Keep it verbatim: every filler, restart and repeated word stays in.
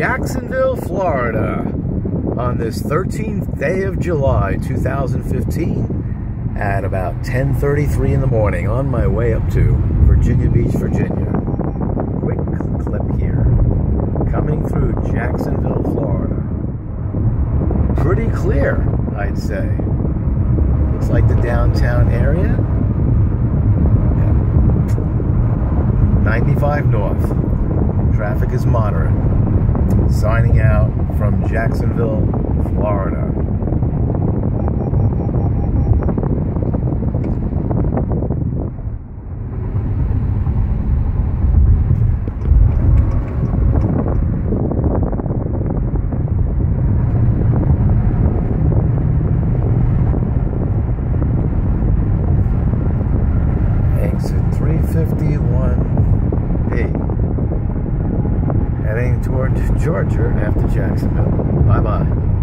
Jacksonville, Florida, on this thirteenth day of July, two thousand fifteen, at about ten thirty-three in the morning, on my way up to Virginia Beach, Virginia. Quick clip here, coming through Jacksonville, Florida. Pretty clear, I'd say. Looks like the downtown area. Yeah. ninety-five north. Traffic is moderate. Signing out from Jacksonville, Florida. Exit three fifty-one B. Heading toward Georgia after Jacksonville. Bye-bye.